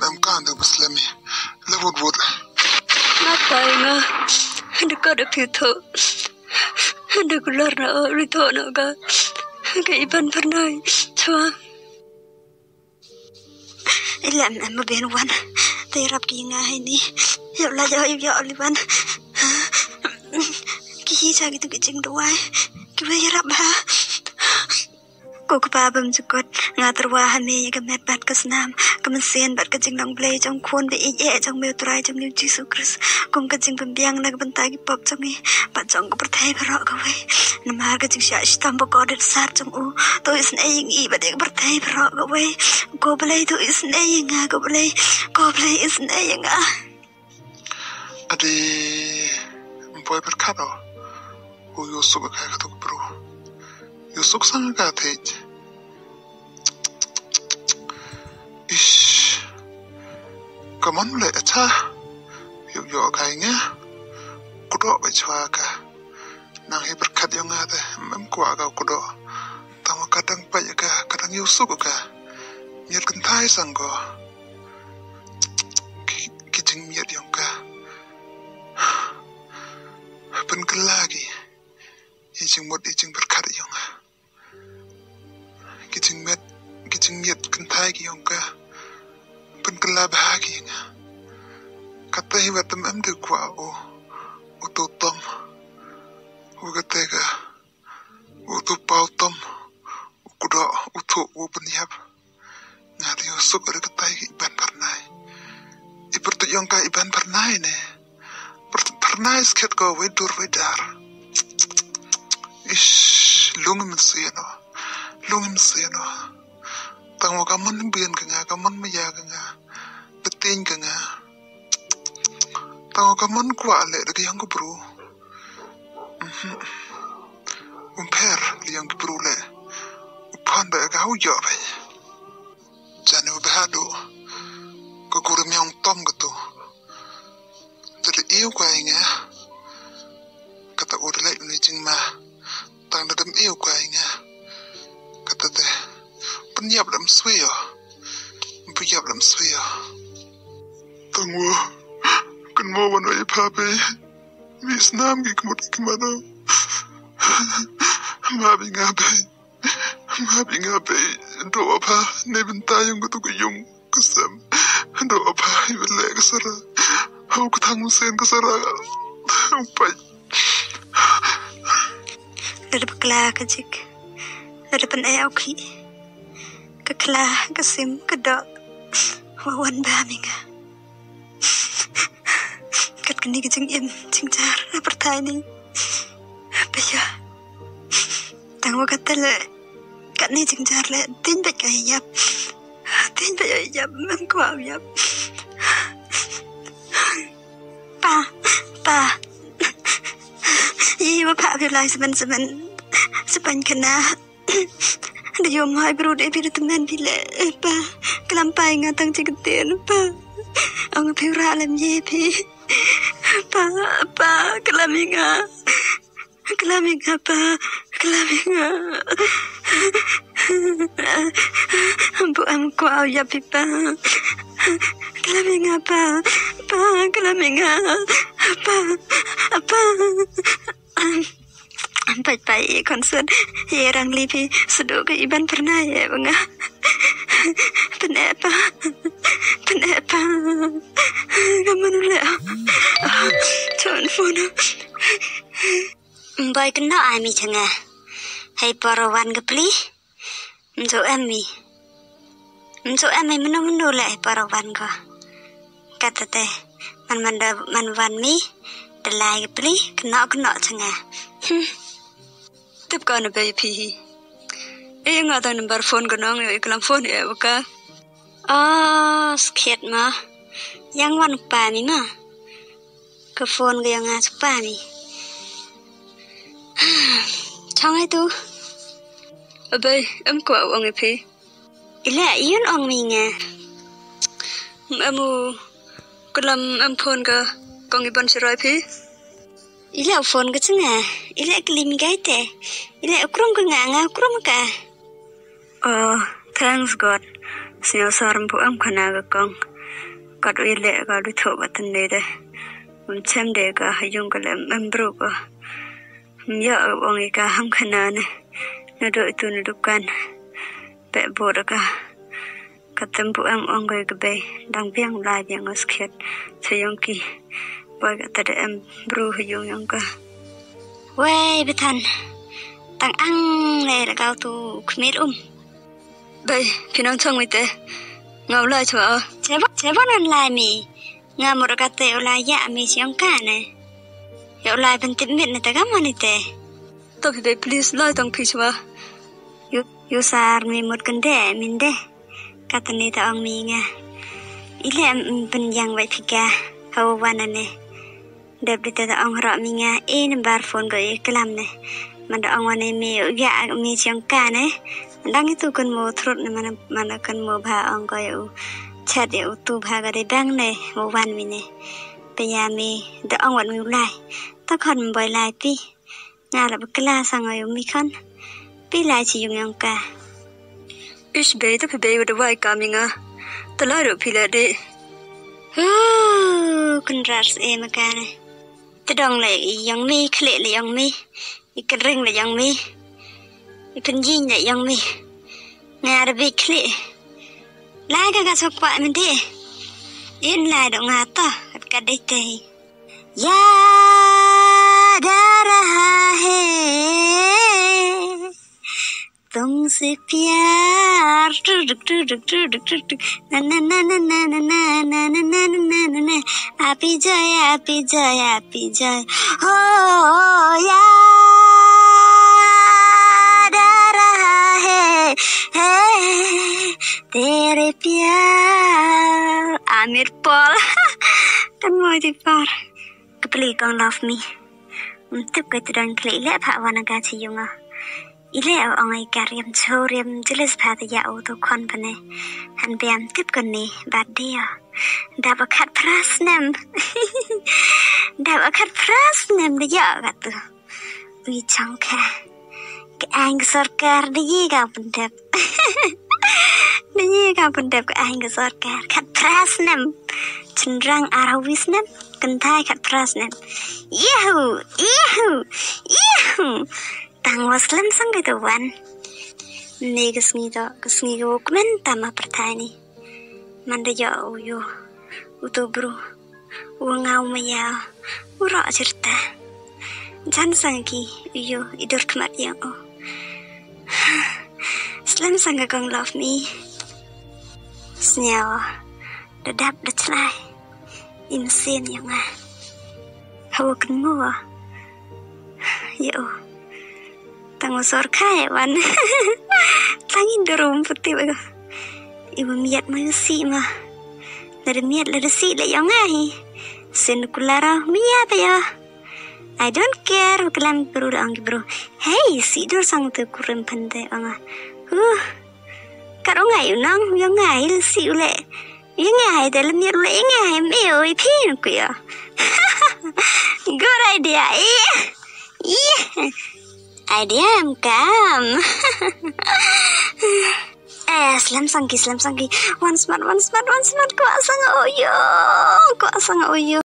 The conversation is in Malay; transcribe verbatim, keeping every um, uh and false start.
em kan de Muslimi le wood wood Ngapain nga Hindi ka na pito Hindi ko lar na rito na ka Kaiban pernay Chua Ilan em mabinuan Tirap ki nga ini Yaw la yaw yaw liban Kihi sa gitu kicing doai Kiwa yarap ba Cô có ba bầm chukot nga terwa hame ga met bat kasnam kemensian bat kajing nang blay trong khuôn be ye trong meu trai trong new Jesus Christ kong kajing pembiang na bentai ki pop trong ni bat trong ko pertai baro ka we namar kajing sha stam ba ko det sar trong u to is na ying i ba de pertai baro ka we ko blay to is na ying nga ko blay ko blay is na ying a adi boy berkado o Yusuf ka ka to bro Yusuf sang ka tej ish kaman le acha yo yo kai nga kudo ba chwa ka nang he berkat yo nga de mem kwa ka kudo tama kadang pa ya ka kadang Yusuf ka miet kan thai sang go ki jing miet yo ka pen kelagi ijing mod ijing berkat yo nga Kijing met, kijing miet kentai ki yong ka, pen kela bahagi nga. Kata hiwa tem em de kwa o, o to tom, o katega, o to pau tom, o kudo, o to o penyap. Nga di o sok ada katai ki iban pernai. Ipertu yong ka iban pernai ne. Pernai sket ko wedur wedar. Ish, lungim seno. Lungim seno tang ka mon bien ka nga ka mon maya ka nga beting ka nga tang ka mon kwa le de yang ko bro mhm un per yang ko bro le upan ba ka hu yo ba janu ba do ko ko re myong tom ko to de iu kwa nga kata o le ni jing ma tang da dem iu kwa nga kata teh penyap dalam suya penyap dalam suya tunggu kan mau mana ya pape Vietnam ki kemud kemana mabi ngabe mabi ngabe do apa ne bentai yang kutu kuyung kusam do apa ibele kesara aku ketang sen kesara upai dari bekla kajik Dari penai auki Keklah kesim kedok Wawan baminga Kat kini kejeng im Cingcar Pertai ni Baya Tang wakat le Kat ni cingcar le Tin bek kaya yap Tin bek kaya yap Mengkwa yap Pa Pa Iwa pa Bilai semen-semen Sepan kena Ada yo mai bro de bir teman bila pa kelampai ngatang ciketin pa ang pira lam ye pi pa pa kelaminga kelaminga pa kelaminga ambu am ko ya pi pa kelaminga pa pa kelaminga pa pa Pai-pai concern Yerang lipi Seduk ke iban pernah ya bang Penapa Penapa Kamu nula Tuan phone Boy kena ami changa Hai parawan ke pli Mzo ami Mzo ami menu-menu lah parawan ko Kata teh Man manda man wan mi Dalai ke pli Kena-kena changa Hmm Tip ka na bay pihi. Eh nga tayo number phone ko nang yung ikalang phone eh waka. Oh, skit ma. Yang wan pa mi ma. Ke phone ko yang as pa mi. Chong ai tu. Abay, em ko ang ipi. Ila iyon ang mi nga. Amu kalam em phone ka kong iban si Roy pi. Ila phone ko nga. Ila kelimi gaite. Ila ukrum ko nga nga ukrum ka. Oh, thanks God. Siya sarang po ang kanaga kong. Kat ile ka lu tho batan ne de. Um chem de ka hayung ka lem embro ka. Ya ong ka ham khana ne. Na do itu ne dukan. Pe bor ka. Katem bu am ong ga ke be dang biang la biang os khet. Sayong ki. Boy ka ta em bro hayung yang ka. Wei betan. Tang ang le la kau tu khmit um. Bay pinang chang mi te. Ngau lai chwa. Chebo chebo nan lai mi. Nga mo ka te ola ya mi siang ka ne. Ya ola ben tim mit ne ta ga ma ni te. To pi bay please lai tang pi chwa. Yu yu sar mi mot kan de min de. Ka ta ni ta ong mi nga. Ile ben yang wai phika. Hau wan ne. Deb de ta ong ra mi nga e number phone ko e kalam ne. Man da ong wan mi ya mi siang ka ne. Dang itu kan mo thrut ne mana mana kan mo bha ong ko yu chat yu tu bha ga de bang ne mo wan mi ne pe ya mi da ong wan mi lai ta khon boy lai pi nga la bkla sang yu mi khon pi lai chi yung yang ka Ish bay to pi bay wa de wai ka mi nga ta la ro pi la de hu kun ras e ma ka ne ta dong le yang mi khle le yang mi i kan ring le yang mi i kan yin le yang mi nga ra bi khle lai ka ga sok pa min de in lai do nga ta ka de te ya da raha hai तुमसे प्यार टुक टुक टुक टुक टुक ना ना ना ना ना ना ना ना ना ना ना ना ना आपी जाए आपी जाए आपी जाए हो याद आ रहा है है तेरे प्यार Aamir Paul kan moi di par kepli kong love me untuk ketudan kli le pha wana ga chi yunga ile ong ai karyam choriam jelas pha ya o to kon pane han biam tip kon ni bad dia da ba khat pras nem da ba khat pras nem de ya ga tu wi chang kha ke ang sarkar de ye ga pendep de ye ga pendep ke ang sarkar khat pras nem cenderang arawis nem kentai khat pras nem yahoo yahoo yahoo tang waslam sang gitu wan ne gesngi do gesngi go kmen tama pertani manda yo yo uto bro wangau maya ura cerita jan sangi yo idur kmat yang oh slam sanga gong love me snyawa dadap dachlai im sen yang ah hawa kan mo yo tang usor kai wan tangin dorum putih baga ibu miat ma si ma dari miat la si la yang ai sen kulara mia pa ya I don't care kelam bro ang bro hey si dur sang tu kurem pande anga huh karong ngai nang yang ngai si ule yang ngai dalam miat ule yang ngai me oi pin ku ya good idea yeah yeah idea am kam eh slam sangki slam sangki one smart one smart one smart ko asang oyo ko asang oyo